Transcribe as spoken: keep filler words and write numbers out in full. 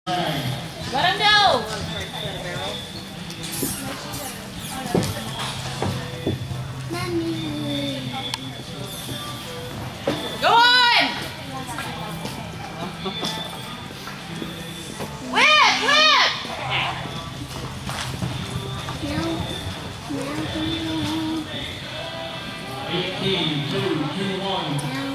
Let him know. Go on. Whip, whip. eighteen, two, two, one.